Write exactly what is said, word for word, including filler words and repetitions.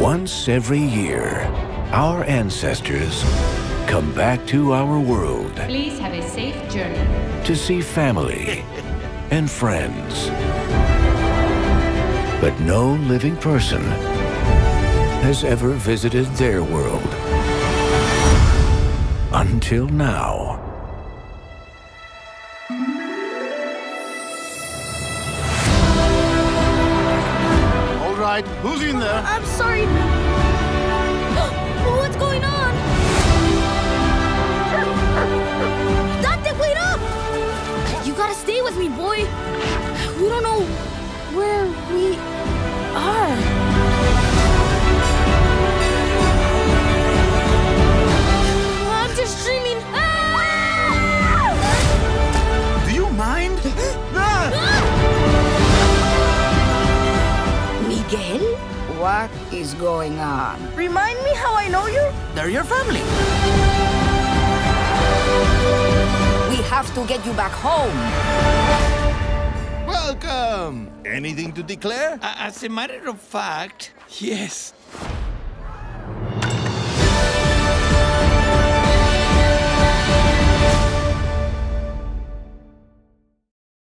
Once every year, our ancestors come back to our world. Please have a safe journey. To see family and friends. But no living person has ever visited their world. Until now. All right, who's in there? I'm sorry. What's going on? Dante, wait up! You gotta stay with me, boy. We don't know where we are. I'm just dreaming. Ah! Do you mind? Ah! Miguel? What is going on? Remind me how I know you? They're your family. We have to get you back home. Welcome! Anything to declare? As a matter of fact, yes.